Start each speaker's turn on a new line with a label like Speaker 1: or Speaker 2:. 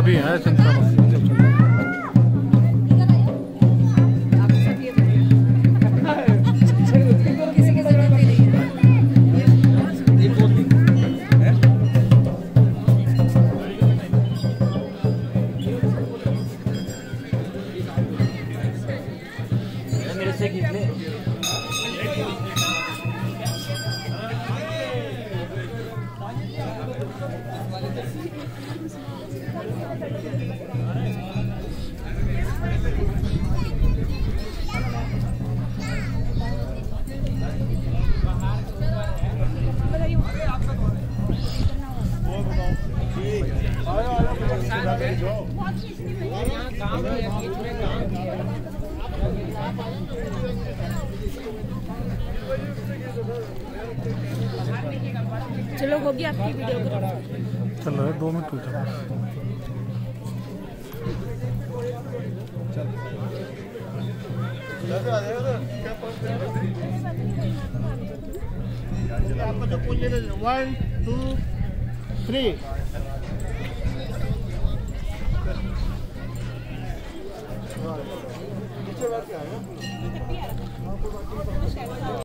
Speaker 1: अभी है संतरा
Speaker 2: मेरे से खींच ले।
Speaker 3: चलो होगी आपकी वीडियो।
Speaker 1: चल रहा है 2 मिनट रुक जाओ।
Speaker 4: आपको जो पूछ लेते 1 2 3